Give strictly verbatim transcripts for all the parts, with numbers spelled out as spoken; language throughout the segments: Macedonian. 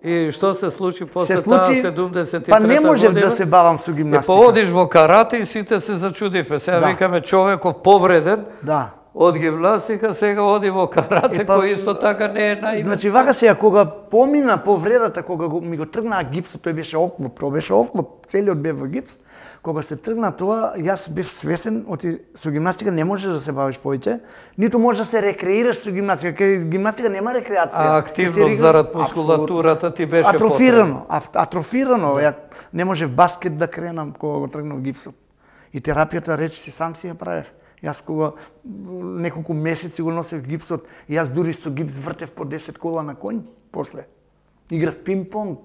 И што се случи после се случи, таа седумдесет и трета па не можев година? да се бавам со И гимнастика. поодиш во карате и сите се зачудиве. Сега Да. викаме човеков повреден Да. од гимнастика, сега оди во карате, Е, па, кој исто така не е наивен. Значи вака сега кога помина повредата, кога го, ми го тргнаа гипсот, тој беше оклоп, тоа беше оклоп, целиот бев во гипс. Кога се тргна тоа, јас бев свесен, оти со гимнастика не можеш да се бавиш повеќе, ниту можеш да се рекреираш со гимнастика, кај гимнастика нема рекреација. А активност зарад мускулатурата ти беше атрофирано, атрофирано, ја не можев баскет да кренам кога го тргнав гипсот. И терапијата рече си сам си ја правев. Јас кога неколку месеци го носев гипсот, јас дури со гипс вртев по десет кола на конј после. Играв пинг-понг.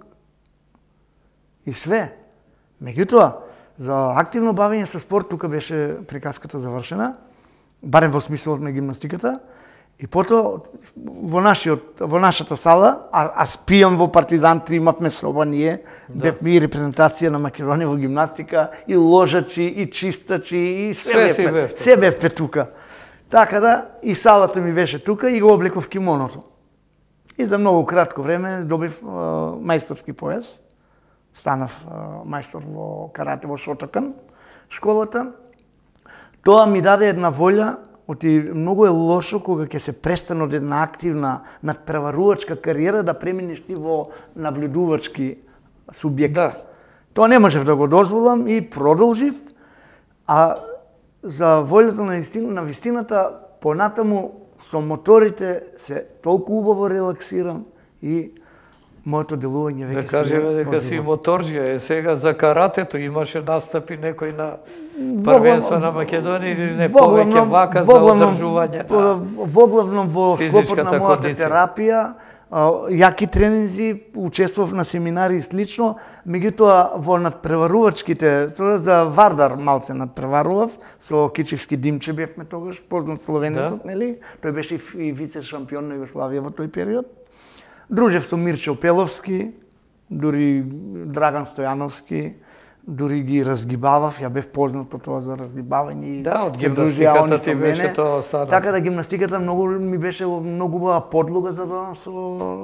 И све. Меѓутоа, за активно бавење со спорт тука беше приказката завршена, барем во смислот на гимнастиката. И потоа во нашиот во нашата сала, а, а спијам во Партизан три, имавме соба ние, да. Бевме и репрезентација на Македонија во гимнастика, и ложачи, и чистачи, и све, све бевме, бевте. се бевме тука. Така да, и салата ми беше тука и го облеков кимоното. И за многу кратко време добив uh, мајсторски пояс. Станав uh, мајстор во карате во Шотокан, школата. Тоа ми даде една волја. Оти многу е лошо кога ќе се престане од една активна надпреварувачка кариера да преминеш ти во наблюдувачки субјект. Да. Тоа не можев да го дозволам и продолжив, а за волјата на истина, на вистината понатаму со моторите се толку убаво релаксирам и моето делување веќе Да кажеме дека си моторџија, е сега за каратето имаше настапи некој на првенство на Македонија или не повеќе вака за одржување на воглавном во склопот на мојата кондиција. терапија, јаки тренинзи, учествував на семинари и слично, меѓутоа во надпреварувачките, за Вардар малце надпреварував, со Кичевски Димче бевме тогаш, познат словенецот, да. Нели? Тој беше и вице шампион на Југославија во тој период. Дружев со Мирчо Пеловски, дури Драган Стојановски, дури ги разгибавав, ја бев познат по тоа за разгибавање и да, од се дружија гимнастиката они ти со беше мене. тоа останато. Така да гимнастиката многу ми беше многу убава подлога за да со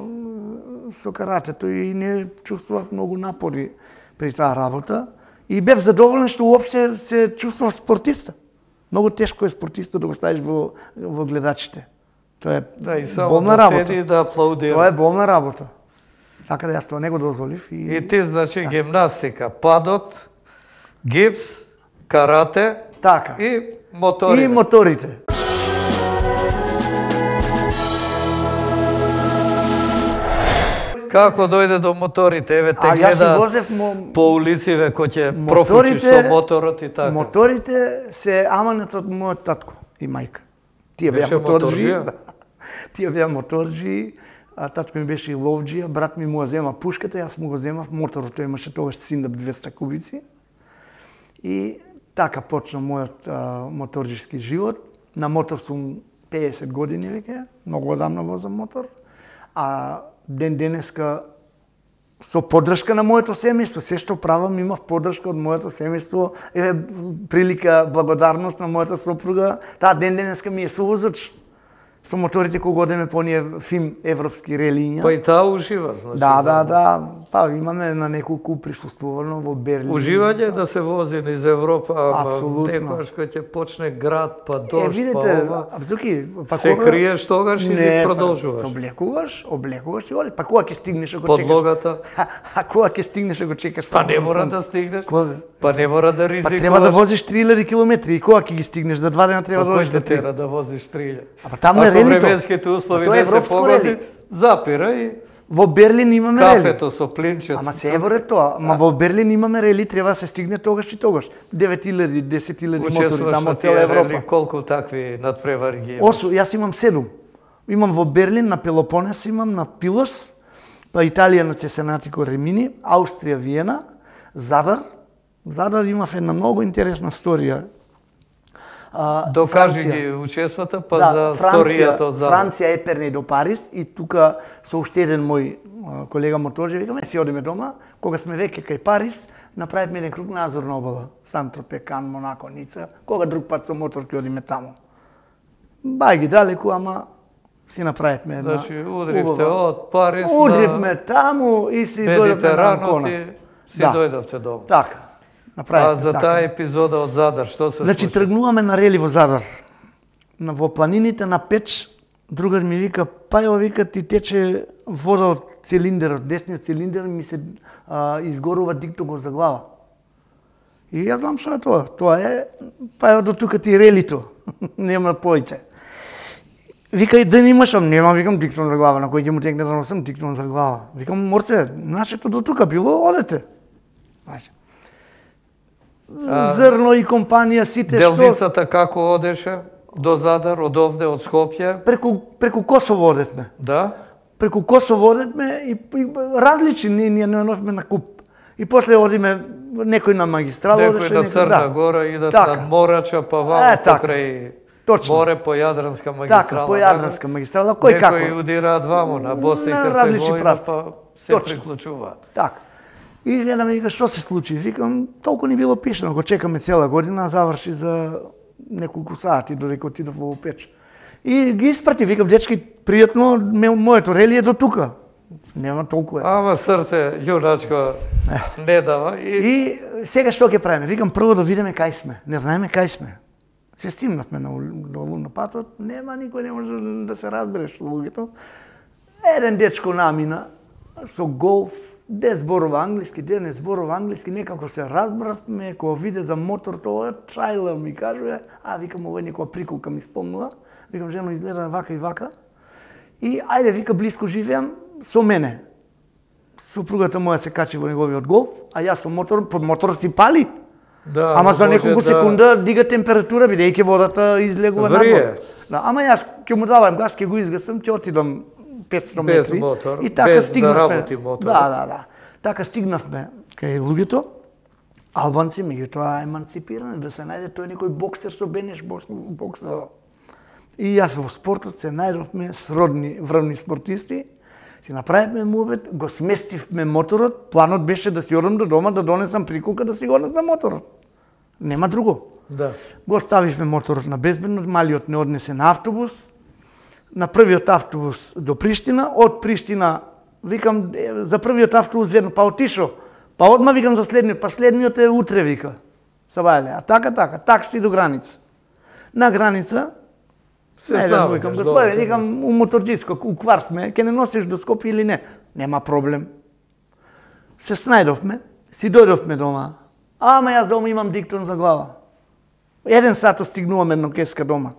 со каратето и не чувствував многу напори при таа работа и бев задоволен што уопште се чувствував спортиста. Многу тешко е спортиста да го ставиш во во гледачите. Тоа е да, и само болна да работа. седи и да аплаудира. Тоа е болна работа. Така да јас тоа не го дозволив и И ти значи да. Гимнастика, падот, гипс, карате, така. И моторите. И моторите. Како дојде до моторите? Еве те а, гледа јас возев мо... по улициве кој ќе профучиш со моторот и така. Моторите се аманет од мојот татко и мајка. Тие беа моторџи. Тие беа моторџи. А татко ми беше и ловџија, брат ми му зема пушката, јас му го земав моторот, тој имаше тогаш Синдап двеста кубици. И така почна мојот а, моторџиски живот. На мотор сум педесет години веќе, многу одамна возам мотор. А ден денеска со поддршка на моето семејство, се што правам имав поддршка од моето семејство, е прилика благодарност на мојата сопруга. Таа ден денеска ми е совозач со моторите кога одеме по оние фим европски релиња. Па и таа ужива, значи. Да, да, да. Па имаме на неколку присуствувано во Берлин. Уживање да се вози низ Европа, ама апсолутно. некојаш кој ќе почне град, па дожд, е, видите, па ова. Абзуки, па се кога... криеш тогаш или не, продолжуваш? Па, облекуваш, облекуваш и оди. Па кога ќе стигнеш ако подлогата? чекаш? А кога ќе стигнеш ако чекаш? Па не мора да стигнеш. Кога? Па не мора да ризикуваш. Па треба да возиш три илјади километри и кога ќе ги стигнеш за два дена треба да кој одиш те за три. тера да возиш три илјади? А па таму е релито. Ако временските услови Тоа е не се европско погоди, рели. запира и Во Берлин имаме рели. кафето со плинчето. Ама се евро е тоа. Ама во Берлин имаме рели, треба да се стигне тогаш и тогаш. девет илјади, десет илјади мотори таму од цела Европа. Колку такви надпревари ги има? Осу, јас имам седум. Имам во Берлин, на Пелопонес имам, на Пилос, па Италија на Цесенатико Ремини, Аустрија Виена, Задар. Задар имав една многу интересна сторија. А, Докажи Франција. Ги учествата, па да, за Франција, сторијата од Задар. Франција Еперне до Париз и тука со уште еден мој колега моторџи, викаме, си одиме дома, кога сме веќе кај Париз, направивме еден круг на Азорна обала, Сан-Тропе, Кан, Монако, Ница, кога друг пат со мотор ќе одиме таму. Бај ги далеку, ама си направихме една... Значи удрихте од Париз Удрихме таму и си дојдовме на Анкона. и си дојдовте дома. Така. А за таа епизода од Задар, што се случи? Значи, тргнуваме на рели во Задар. Во планините на Печ, другар ми вика, Пајо, вика, ти тече вода од цилиндерот, десниот цилиндер ми се а, изгорува диктонгот за глава. И јас знам што е тоа. Тоа е, Пајо, до тука ти релито. Нема појче. Вика, и да не имаш, нема, викам, диктон за глава, на кој ќе му текне да носам диктон за глава. Викам, морце, нашето до тука било, одете. Знаеш. Зрно и компанија, сите што... Делницата како одеше до Задар, од овде, од Скопје? Преку, преку Косово одевме. Да? Преку Косово одевме и, и различни, ние, ние не одевме на куп. И после одиме некој на магистрала, некој одеше, на Црна да. Гора, идат така. Над Морача, па вамо е, покрај точно. Море по Јадранска магистрала. Така, по Јадранска магистрала, кој како? Некои удираат вамо, на Босна и Херцеговина, па се точно. Приклучуваат. Така. И гледа ме вика, што се случи? Викам, толку ни било пишано, го чекаме цела година, заврши за неколку сати, додека отидов во Печ. И ги испрати, викам, дечки, пријатно, моето рели е до тука. Нема толку е. Ама срце, љуначко, не дава. И... и сега што ќе правиме? Викам, прво да видиме кај сме. Не знаеме кај сме. Се стимнавме на, на патот, нема, никој не може да се разбере што луѓето. Еден дечко намина со голф, де зборува англиски, де не зборува англиски, некако се разбравме, кога виде за мотор, тоа трајлер ми кажува, а викам, ова е некоја приколка ми спомнува, викам, жено изгледа вака и вака, и ајде, вика, близко живеам со мене. Супругата моја се качи во неговиот голф, а јас со мотор, под мотор си пали. Да, ама за неколку да... секунда дига температура, бидејќи водата излегува надвор. Да, ама јас ќе му давам газ, ќе го изгасам, ќе отидам петстотини метри. Мотор, и така без стигнавме. Да работи мотор. Да, да, да. Така стигнавме кај луѓето. Албанци, меѓутоа еманципирани, да се најде тој некој боксер со бенеш боксер. И јас во спортот се најдовме сродни врвни спортисти. Си направивме муабет, го сместивме моторот, планот беше да си одам до дома, да донесам приколка, да си го однесам моторот. Нема друго. Да. Го ставивме моторот на безбедно, малиот не однесе на автобус, на првиот автобус до Приштина, од Приштина, викам, за првиот автобус ведно, па отишо, па одма викам за следниот, па следниот е утре, вика, Сабајле, а така, така, такси до граница. На граница, се знам, викам, господе, викам, у моторџиско, у квар сме, ке не носиш до Скопје или не? Нема проблем. Се снајдовме, си дојдовме дома, ама јас дома имам диктон за глава. Еден сат стигнувам едно кеска дома.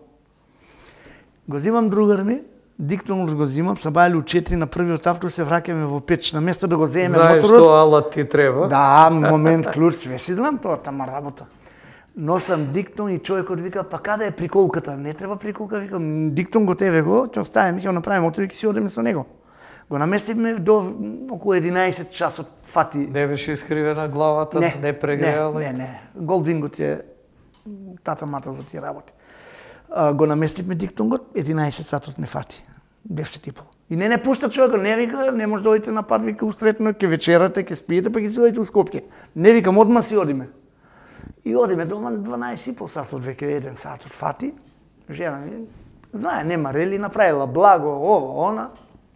Го зимам другар ми, диктонот го зимам, Сабајле у четири на првиот автобус се враќаме во Печ, на место да го земеме моторот. Знаеш што алат ти треба? Да, момент, клуч, све си знам тоа, тама работа. Носам диктон и човекот вика, па каде е приколката? Не треба приколка, викам, диктон го тебе го, ќе оставиме, ќе го направиме мотор и ќе си одиме со него. Го наместивме до околу единаесет часот фати. Не беше искривена главата, не, не прегреала? Не, не, не. Голдвингот е тата мата за тие работи. А, го наместивме диктонгот, единаесет сатот не фати. Беше типол. И не не пушта човекот, не вика, не може да одите на пат, вика усретно, ќе вечерате, ќе спиете, па ќе си одите у Скопје. Не викам, одма си одиме. И одиме дома дванаесет и пол сатот, веќе еден сатот фати. Жена ми, знае, нема рели, направила благо, ово, она.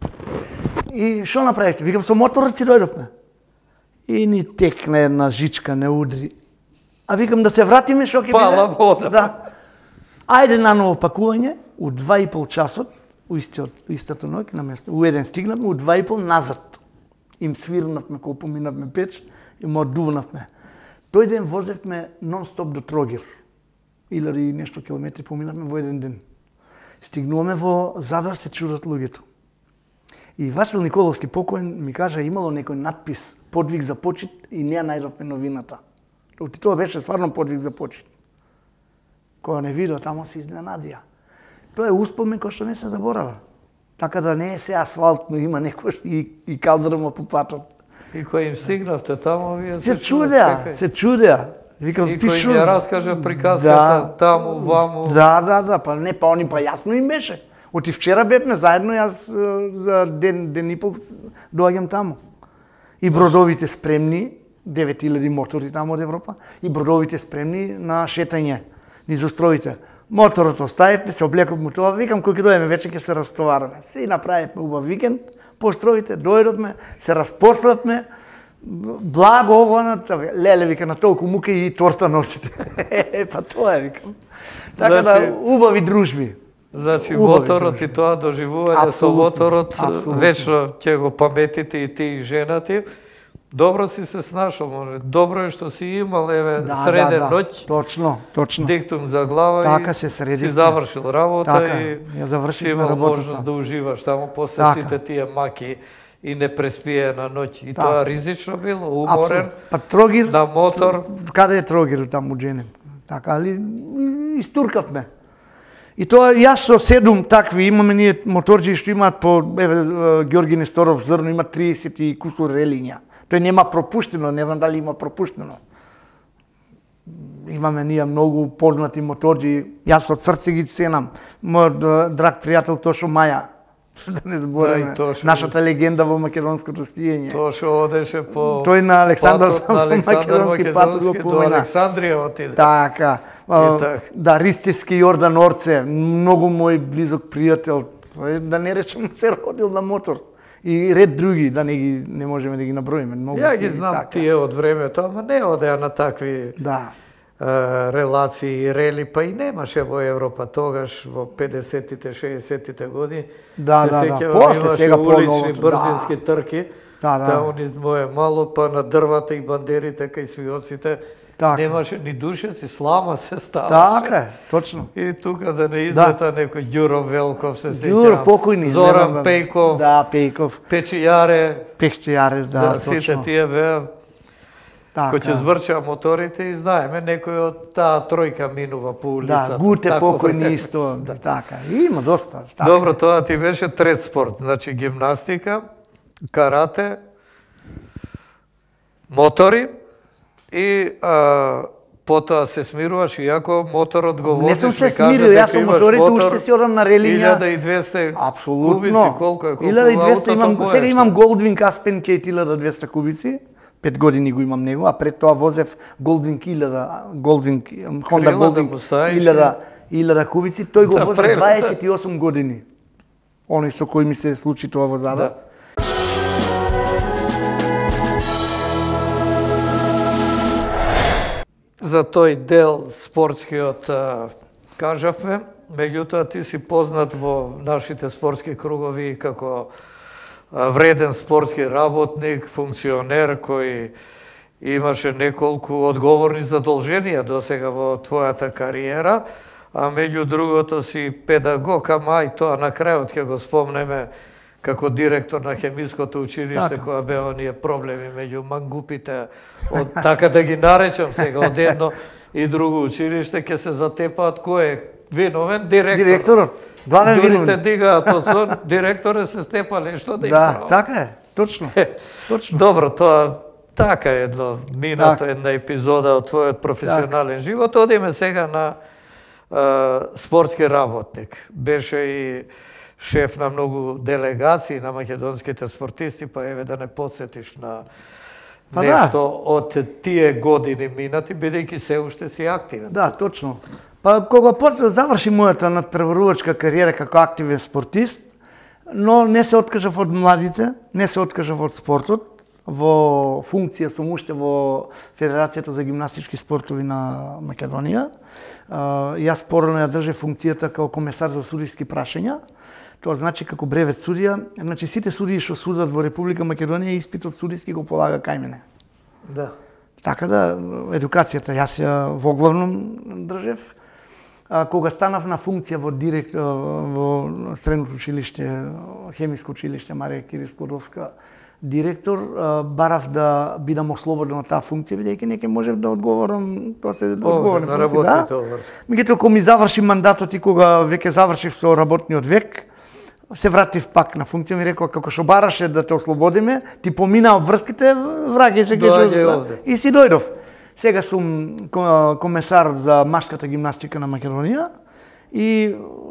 И што направивте? Викам, со моторот си дојдовме. И ни текна една жичка, не удри. А викам, да се вратиме, што ќе биде? Пала вода. Да. Ајде на ново пакување, у два и пол часот, у истиот, истата ноќ, на место, у еден стигнавме, у два и пол назад. Им свирнавме, кога поминавме Печ, и ме оддувнавме. Тој ден возевме нон-стоп до Трогир. Илјади и нешто километри поминавме во еден ден. Стигнуваме во Задар, се чудат луѓето. И Васил Николовски покоен ми кажа, имало некој надпис, подвиг за почит, и не ја најдовме новината. Тоа беше стварно подвиг за почит. Кога не видо, тамо се изненадија. Тоа е успомен кој што не се заборава. Така да не е се асфалтно, има некој и, и калдрма по патот. И кој им стигнавте тамо, вие се, се чудеа, се чудеа. Викам, и кој им ја раскажа приказката да, таму, ваму. Да, да, да, па не, па они па јасно им беше. Оти вчера бевме заедно, јас за ден, ден и пол доаѓам таму. И бродовите спремни, девет илјади мотори таму од Европа, и бродовите спремни на шетање низ островите. Моторот оставивме, се облековме тоа, викам кој ќе дојдеме вече ќе се растовараме. Си направивме убав викенд, построите, дојдовме, се распославме, благо ово, леле, вика, на толку мука и торта носите. Е, па тоа е, викам. Така Значи, да, убави дружби. Значи, Убави моторот дружби. и тоа доживување со моторот, вечно ќе го паметите и ти и жена ти. Добро си се снашол, може. Добро е што си имал, еве, Да, среден да, да. ноќ, Точно, точно. диктум за глава Така и се си средивме. завршил работа Така, и ја си завршивме имал работата. можност да уживаш таму после Така. сите тие маки и не преспие на ноќ. И Така. тоа ризично било, уморен, Па Трогир, на мотор. Каде е Трогир таму Дженем? Така, али истуркавме. И тоа јас со седум такви имаме ние моторџи што имаат по еве Ѓорги Несторов зрно има триесет и кусур релиња. Тој нема пропуштено, не знам дали има пропуштено. Имаме ние многу познати моторџи, јас од срце ги ценам. Мојот драг пријател Тошо Маја, да не збореме, Да, Тошо, нашата легенда во македонското скијање. Тоа што одеше по Тој на Александар патот на Александар македонски патот го Македонски до помена. Александрија отиде. Така. а, така. Да, Ристевски Јордан Орце, многу мој близок пријател, тој, да не речем се родил на мотор. И ред други, да не ги не можеме да ги наброиме, многу Ја си ги знам така. тие од времето, ама не одеа на такви Да. е, релации и рели, па и немаше во Европа тогаш, во педесетите, шеесетите години. Да, се да, да. сеќавам, После, имаше сега улични по-новото, брзински да. трки, Да, да. таму низ мое мало, па на дрвата и бандерите кај свиоците, Така. немаше ни душеци, слама се ставаше. Така е, точно. И тука да не излета некој Ѓуро Велков, се сеќавам. Ѓуро покојни, Зоран не знам, Пејков, Да, Пејков. Печи Јаре, Пекче Јарев, да, да, сите точно. тие беа. Така. Кој ќе збрча моторите и знаеме, некој од таа тројка минува по улицата. Да, Гуте Тако покојни време. исто, Да. така. Има доста. Така. Добро, тоа ти беше трет спорт, значи гимнастика, карате, мотори и а, потоа се смируваш, иако моторот го возиш. Не сум се ми кажа смирил, дека јас со имаш моторите мотор, уште си одам на релиња. илјада и двесте Апсолутно. кубици, колко е, колку илјада и двесте аутото имам, боеш, сега имам да. Goldwing Aspen Kate илјада и двесте кубици. Пет години го имам него, а пред тоа возев Goldwing илјада, Goldwing, Honda Крила да Goldwing му ставиш, илјада, илјада кубици, тој го Да, возев прелета. дваесет и осум години. Оној со кој ми се случи тоа возада. Да. За тој дел спортскиот а, кажавме, меѓутоа ти си познат во нашите спортски кругови како а, вреден спортски работник, функционер кој имаше неколку одговорни задолженија досега во твојата кариера, а меѓу другото си педагог, ама и тоа на крајот ќе го спомнеме како директор на хемиското училиште, Така. која беа оние проблеми меѓу мангупите, од така да ги наречам сега, од едно и друго училиште, ќе се затепаат кој е виновен, директор. Директорот, главен Дури те виновник. дигаат од сон, директоре се степале, што да им Да, право. така е, точно. Точно. Добро, тоа така е едно минато, Така. една епизода од твојот професионален живот. Одиме сега на е, спортски работник. Беше и шеф на многу делегации на македонските спортисти, па еве да не подсетиш на Па нешто од тие години минати, бидејќи се уште си активен. Да, точно. Па кога почна заврши мојата надпреварувачка кариера како активен спортист, но не се откажав од младите, не се откажав од спортот. Во функција сум уште во Федерацијата за гимнастички спортови на Македонија. А, Јас порано ја држев функцијата како комесар за судиски прашања. Тоа значи како бревет судија, значи сите судии што судат во Република Македонија испитот судиски го полага кај мене. Да. Така да, едукацијата јас ја во главном држев. А, кога станав на функција во директ во средното училиште, хемиско училиште Марија Кири Складовска, директор, а, барав да бидам ослободен од таа функција, бидејќи не ќе можев да одговорам, тоа се одговорам на работните обврски. Меѓутоа кога ми заврши мандатот и кога веќе завршив со работниот век, се вратив пак на функција, ми рекоа како што бараше да те ослободиме, ти помина обврските, враќај се Доаѓај овде. И си дојдов. Сега сум ко- комесар за машката гимнастика на Македонија и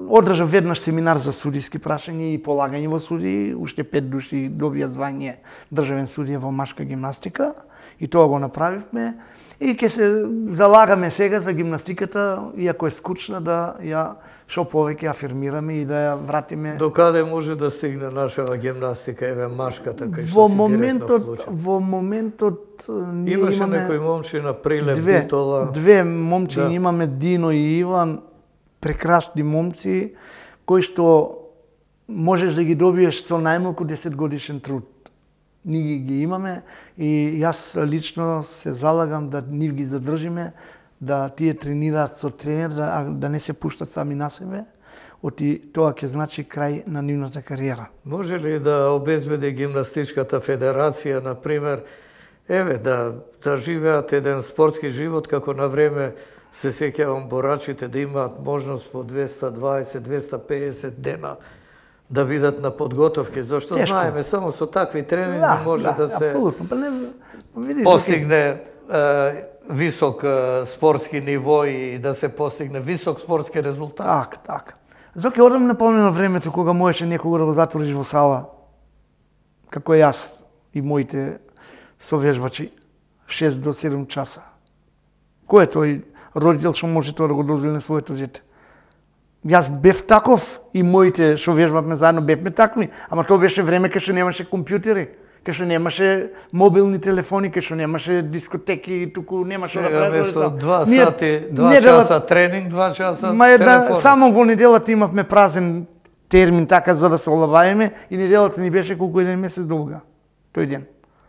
одржав веднаш семинар за судиски прашања и полагање во суди, уште пет души добија звање државен судија во машка гимнастика и тоа го направивме. И ќе се залагаме сега за гимнастиката, иако е скучна, да ја шо повеќе афирмираме и да ја вратиме. До каде може да стигне нашава гимнастика, еве машката кај што Во си моментот, директно во моментот ние имаше имаме некои момчи на Прилеп, две, Битола. две момчи, Да. имаме Дино и Иван, прекрасни момци кои што можеш да ги добиеш со најмалку десет годишен труд. Ние ги имаме и јас лично се залагам да нив ги задржиме, да тие тренираат со тренер, да, да не се пуштат сами на себе, оти тоа ќе значи крај на нивната кариера. Може ли да обезбеди гимнастичката федерација, на пример, еве да да живеат еден спортски живот како на време се сеќавам борачите да имаат можност по двеста дваесет до двеста педесет дена да бидат на подготовки, зашто Тешко. знаеме само со такви тренинги Да, може да, да се апсолутно. Па не, видиш, постигне е, висок е, спортски ниво и да се постигне висок спортски резултат. Така, така. Зоки, одам напомнено времето кога можеше некого да го затвориш во сала, како јас и моите совежбачи, шест до седум часа. Кој е тој родител што може тоа да го дозволи на своето дете? Јас бев таков и моите што вежбавме заедно бевме такви, ама тоа беше време кај што немаше компјутери, кај што немаше мобилни телефони, кај што немаше дискотеки, туку немаше Сега правиш место тоа. два Ние сати, два недела- часа тренинг, два часа Ма една, телефон. само во неделата имавме празен термин така за да се олабаеме и неделата ни беше колку еден месец долга. Тој ден.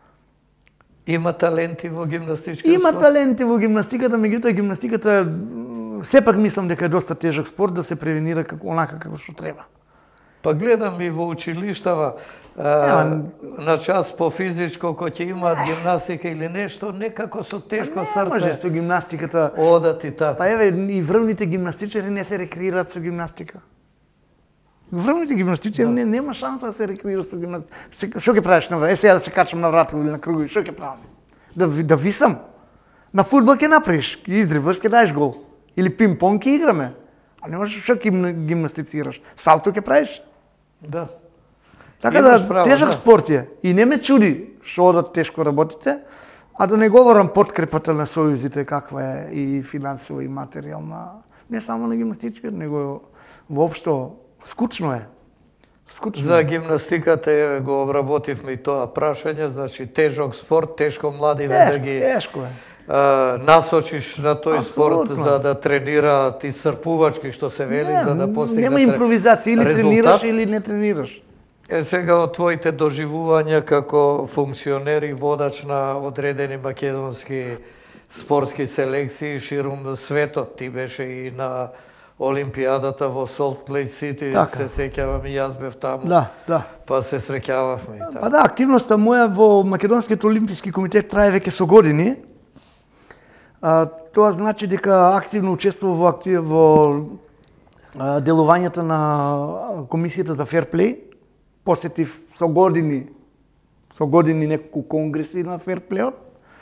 Има таленти во гимнастичката Има спорт? таленти во гимнастиката, меѓутоа гимнастиката м, сепак мислам дека е доста тежок спорт да се превенира како онака како што треба. Па гледам и во училиштава, а, Нема- на час по физичко, кој ќе имаат гимнастика или нешто, некако со тешко Не може срце со гимнастиката. одат и така. Па еве и врвните гимнастичари не се рекреираат со гимнастика. Врвните гимнастичари не, нема шанса да се рекреираат со гимнастика. Се- Што ќе правиш на врат? Е сега да се качам на врата или на кругови, што ќе правам? Да ви- да висам. На фудбал ќе направиш, ќе издриваш, ќе даеш гол. Или пинг-понг ќе играме. А не можеш што ќе гимнастицираш. Салто ќе правиш. Да. Така Имаш да, право, тежок да. спорт е. И не ме чуди што одат тешко работите, а да не говорам подкрепата на сојузите каква е и финансово и материјална, не само на гимнастичката, него воопшто скучно е. Скучно. За е. гимнастиката е, го обработивме и тоа прашање, значи тежок спорт, тешко младиве да Тешко, ги тешко е. а, насочиш на тој спорт Апсолутно. за да тренираат исцрпувачки, што се вели, Не, за да постигнат нема импровизација, или резултат. тренираш или не тренираш. Е, сега од твоите доживувања како функционер и водач на одредени македонски спортски селекции ширум светот, ти беше и на Олимпијадата во Солт Лейк Сити, Така. се сеќавам и јас бев таму, Да, да. па се среќававме и така. Па да, активноста моја во Македонскиот олимписки комитет трае веќе со години. А, тоа значи дека активно учествував во, актив, во а, делувањето на Комисијата за ферплей. Посетив со години, со години неколку конгреси на ферплејот.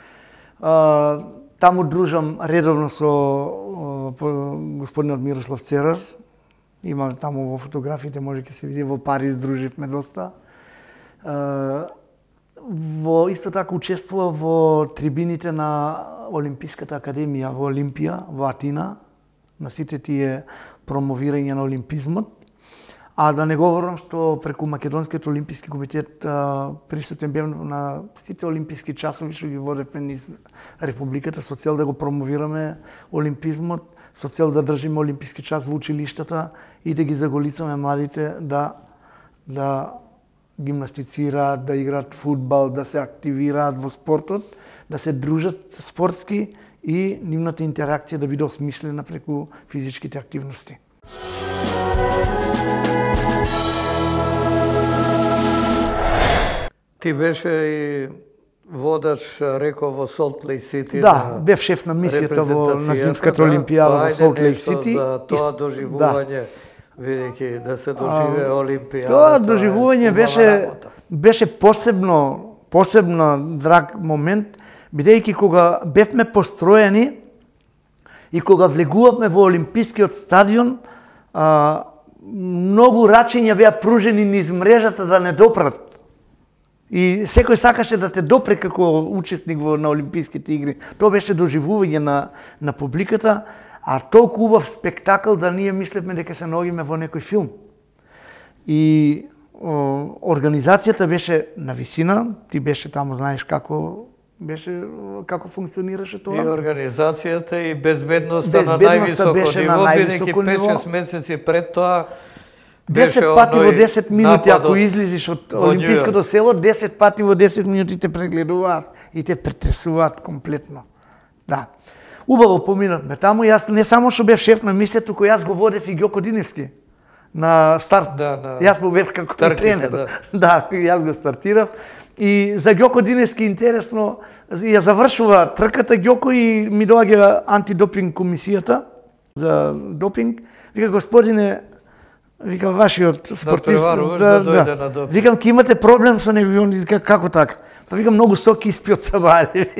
А, таму дружам редовно со а, по- господинот Мирослав Церар. Има таму во фотографиите, може ќе се види, во Париз друживме доста. А, во исто така учествува во трибините на Олимписката академија во Олимпија, во Атина, на сите тие промовирање на олимпизмот. А да не говорам што преку Македонскиот олимписки комитет а, присутен бев на сите олимписки часови што ги водевме низ републиката со цел да го промовираме олимпизмот, со цел да држиме олимписки час во училиштата и да ги заголицаме младите да да гимнастицираат, да играат фудбал, да се активираат во спортот, да се дружат спортски и нивната интеракција да биде осмислена преку физичките активности. Ти беше и водач, реков, во Солт Лейк Сити. Да, на бев шеф на мисијата во на репрезентацијата, Зимската да. олимпијада Па во ајде Солт Лейк нешто Сити. За тоа Ист- доживување, видејќи да се доживее олимпијада. Тоа доживување е убава беше работа. беше посебно посебно драг момент, бидејќи кога бевме построени и кога влегувавме во олимпискиот стадион, а, многу рачења беа пружени низ мрежата да не допрат. И секој сакаше да те допре како учесник во на Олимписките игри. Тоа беше доживување на на публиката, а толку убав спектакл да ние мислевме дека се наоѓаме во некој филм. И о, организацијата беше на висина, ти беше таму, знаеш како беше како функционираше тоа. И организацијата и безбедноста, безбедноста на највисоко беше ниво, на бидејќи највисоко ниво. пет-шест месеци пред тоа десет пати во десет минути, ако излизиш од Олимпиското село, десет пати во десет минути те прегледуваат и те претресуваат комплетно. Да. Убаво поминавме таму, јас не само што бев шеф на мисија, туку јас го водев и Ѓоко Диневски на старт. Да, на... Јас му бев како тренер. Да. да, јас го стартирав. И за Ѓоко Диневски интересно, ја завршува трката Ѓоко и ми доаѓа антидопинг комисијата за допинг. Вика, господине, викам, вашиот спортист, да, да, да, на допинг. Викам, ке имате проблем со него, и он вика, како така? Па викам, многу соки испи од сабале,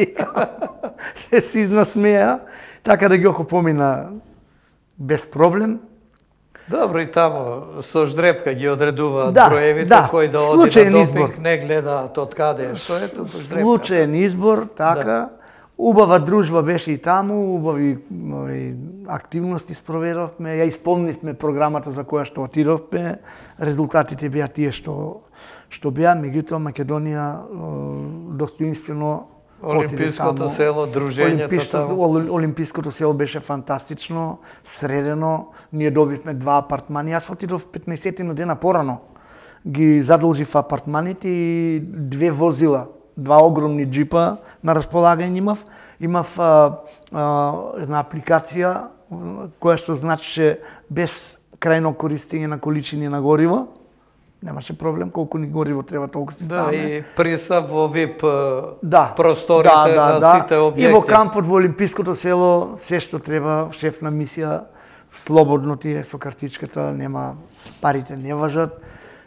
се си насмеа, така да Ѓоко помина без проблем. Добро, и тамо со ждрепка ги одредуваат да, броевите, да, кој да оди случаен на избор. допинг, не гледаат од каде, што е тоа ждрепка. Случаен избор, така. Да. Убава дружба беше и таму, убави и активности спроведовме, ја исполнивме програмата за која што отидовме, резултатите беа тие што што беа, меѓутоа Македонија достоинствено Олимпиското село, дружењето таму. Олимпиското село беше фантастично, средено, ние добивме два апартмани. Јас отидов петнаесет дена порано. Ги задолжив апартманите и две возила, два огромни джипа на располагање имав. Имав а, а, една апликација која што значеше без крајно користење на количини на гориво. Немаше проблем, колку ни гориво треба, толку си стане. Да, и пристап во вип да, просторите да, да, на да. сите објекти. И во кампот во Олимпиското село, се што треба, шеф на мисија, слободно ти е со картичката, нема, парите не важат.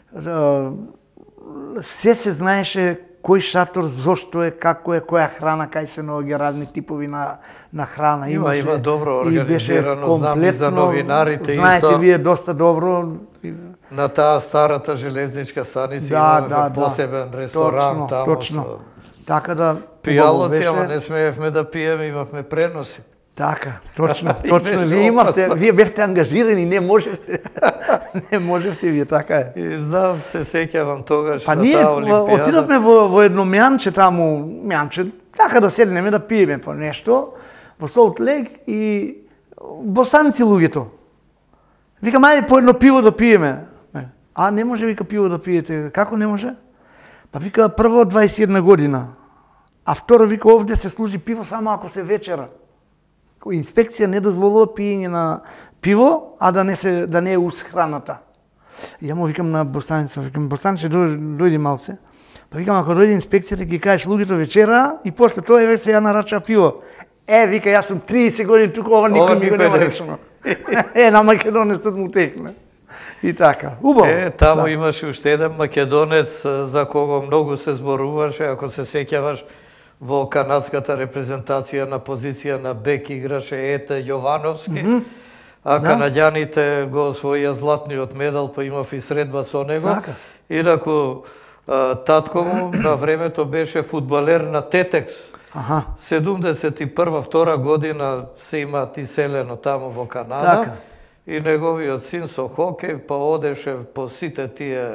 Се се знаеше кој шатор, зошто е, како е, која храна, кај се наоѓа разни типови на, на храна. Има, имаше, има добро организирано, знам и за новинарите. Знаете исто, вие доста добро. На таа старата железничка станица да, имаме да, посебен да. ресторан точно, таму. Точно. Така да пијалоци, беше... ама не смеевме да пиеме, имавме преноси. Така, точно, точно. Вие имавте, вие бевте ангажирани, не можевте. не можевте вие, така е. И знам, се сеќавам тогаш па на ние, таа олимпијада. Отидовме во, во едно мјанче таму, мјанче, така да седнеме да пиеме по нешто, во Солт Лейк и босанци луѓето. Викам, ајде по едно пиво да пиеме. А не може, вика, пиво да пиете. Како не може? Па вика, прво дваесет и една година, а второ вика, овде се служи пиво само ако се вечера. Инспекција не дозволува пиење на пиво, а да не се да не е уз храната. И ја му викам на Босаница, викам, Босанче, дојди малце. Па викам, ако дојде инспекцијата, ќе кажеш луѓето вечера и после тоа еве се ја нарача пиво. Е, вика, јас сум триесет години тука, ова никој ми го нема речено. Е, на македонецот му текне. И така, убаво. Е, таму да. имаше уште еден македонец за кого многу се зборуваше, ако се сеќаваш, во канадската репрезентација на позиција на бек играше Ете Јовановски, mm -hmm. а да. Канаѓаните го освоија златниот медал, па имав и средба со него. Така. Инаку, татко му на времето беше фудбалер на Тетекс. Аха. седумдесет и прва втора година се имаат иселено таму во Канада. Така. И неговиот син со хокеј, па одеше по сите тие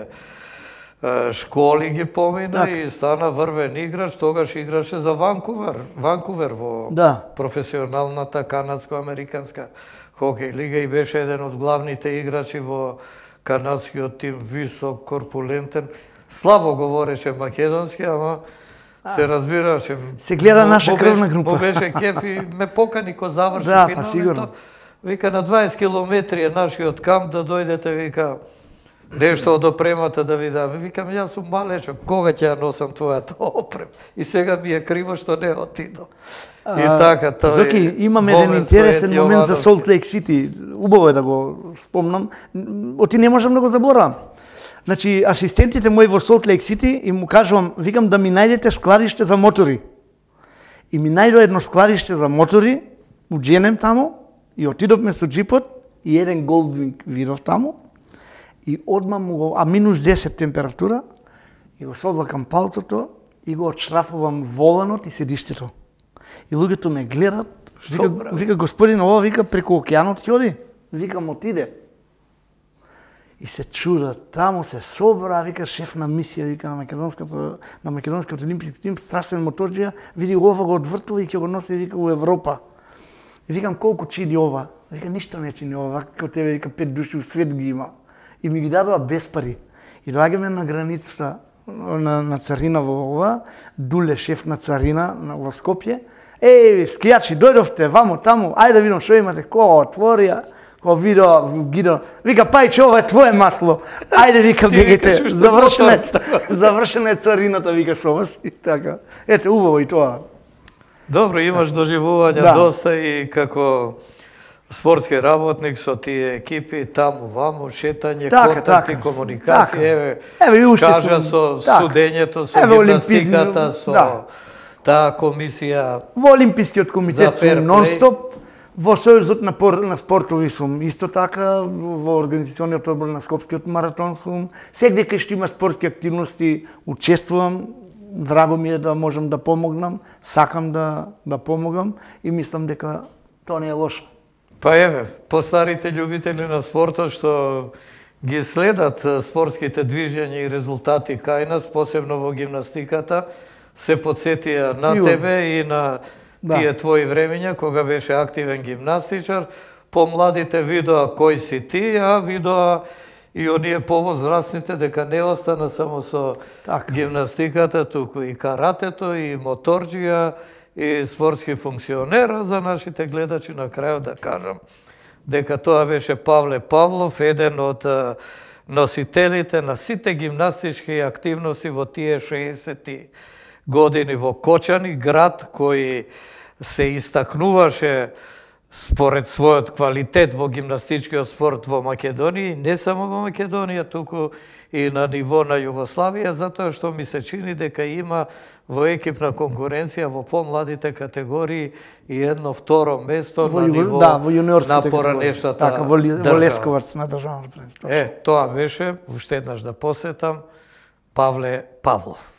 школи ги помина так. И стана врвен играч, тогаш играше за Ванкувер, Ванкувер во да. професионалната канадско-американска хокеј лига и беше еден од главните играчи во канадскиот тим, висок, корпулентен, слабо говореше македонски, ама а, се разбираше. Се гледа наша крвна група. Му беше кеф и ме покани ко заврши да, финалето. Па, сигурно. Вика, на дваесет километри е нашиот камп, да дојдете, вика, нешто од опремата да ви даме. Викам, јас сум малечо, кога ќе ја носам твојата опрема? И сега ми е криво што не отидо. И така, тоа Зоки, имаме еден интересен момент за Солт Лейк Сити. Убаво е да го спомнам. Оти не можам да го заборавам. Значи, асистентите мои во Солт Лейк Сити и му кажувам, викам да ми најдете складиште за мотори. И ми најдо едно складиште за мотори, му дженем таму и отидовме со джипот и еден Голдвинг видов таму. и одма му го, а минус десет температура, и го содлакам палцото и го отшрафувам воланот и седиштето. И луѓето ме гледат, вика, вика господин, ова вика преку океанот ќе оди. Викам отиде. И се чудат, таму се собра, вика шеф на мисија, вика на македонското на македонскиот олимписки тим, страсен моторџија, види ова го одвртува и ќе го носи вика у Европа. И викам колку чини ова? Вика ништо не чини ова, како тебе вика пет души у свет ги има. И ми ги дадоа без пари. И доаѓаме на границата на, на царина во ова, Дуле шеф на царина во Скопје. Еј, скијачи, дојдовте, вамо, таму, ајде да видам што имате, кој отворија, кој видео, гидо, вика, пајче, ова е твое масло, ајде, вика, бегите, завршена е, завршена е царината, вика, со вас, и така. Ете, убаво и тоа. Добро, имаш доживување да. Доста и како спортски работник со тие екипи, таму, ваму, шетање, така, контакти, така. Комуникација, така. Еве, еве кажа со така. Судењето, со еве, гимнастиката, со да. Таа комисија. Во Олимпискиот комитет сум нон-стоп, во Сојузот на, на спортови сум исто така, во организациониот одбор на Скопскиот маратон сум, сегде кај што има спортски активности учествувам, драго ми е да можам да помогнам, сакам да, да помогам и мислам дека тоа не е лошо. Па еве, постарите љубители на спортот што ги следат спортските движења и резултати кај нас, посебно во гимнастиката, се подсетија на тебе и на тие да. Твои времења, кога беше активен гимнастичар. Помладите видоа кој си ти, а видоа и оние повозрастните дека не остана само со так. Гимнастиката, туку и каратето, и моторџија, и спортски функционер, а за нашите гледачи на крајот да кажам дека тоа беше Павле Павлов, еден од носителите на сите гимнастички активности во тие шеесетти години во Кочани, град кој се истакнуваше според својот квалитет во гимнастичкиот спорт во Македонија, не само во Македонија, туку и на ниво на Југославија, затоа што ми се чини дека има во екипна конкуренција во помладите категории и едно второ место во, на ниво да, во на поранешната така, во, во Лесковац на државно првенство. Е, тоа беше, уште еднаш да посетам, Павле Павлов.